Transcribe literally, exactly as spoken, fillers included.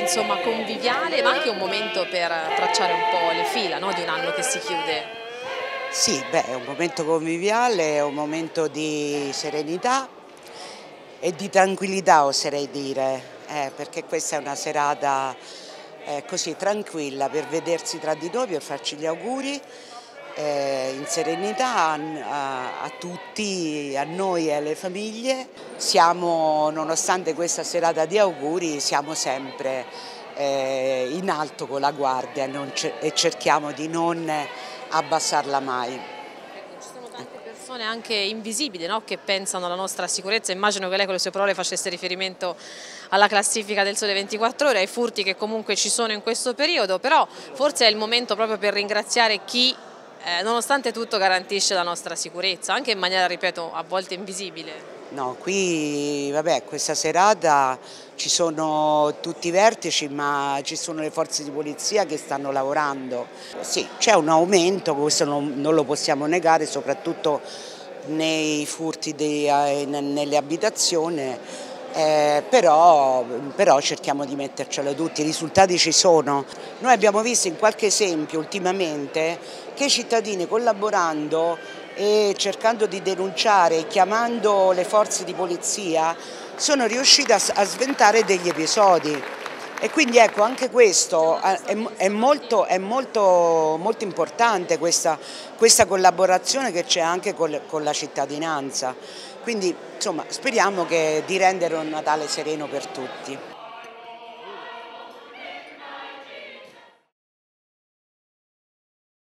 insomma, conviviale, ma anche un momento per tracciare un po' le fila, no, di un anno che si chiude. Sì, beh, è un momento conviviale, è un momento di serenità e di tranquillità, oserei dire, eh, perché questa è una serata eh, così tranquilla per vedersi tra di noi, per farci gli auguri eh, in serenità a, a, a tutti, a noi e alle famiglie. Siamo, nonostante questa serata di auguri, siamo sempre eh, in alto con la guardia non e cerchiamo di non abbassarla mai. Ecco, ci sono tante persone anche invisibili, no, che pensano alla nostra sicurezza. Immagino che lei con le sue parole facesse riferimento alla classifica del Sole ventiquattro Ore, ai furti che comunque ci sono in questo periodo, però forse è il momento proprio per ringraziare chi eh, nonostante tutto garantisce la nostra sicurezza, anche in maniera, ripeto, a volte invisibile. No, qui vabbè, questa serata ci sono tutti i vertici, ma ci sono le forze di polizia che stanno lavorando. Sì, c'è un aumento, questo non, non lo possiamo negare, soprattutto nei furti di, eh, nelle abitazioni, eh, però, però cerchiamo di mettercelo tutti, i risultati ci sono. Noi abbiamo visto in qualche esempio ultimamente che i cittadini collaborando e cercando di denunciare, chiamando le forze di polizia, sono riusciti a, a sventare degli episodi. E quindi ecco, anche questo è, è, molto, è molto, molto importante questa, questa collaborazione che c'è anche con, con la cittadinanza. Quindi insomma speriamo che, di rendere un Natale sereno per tutti.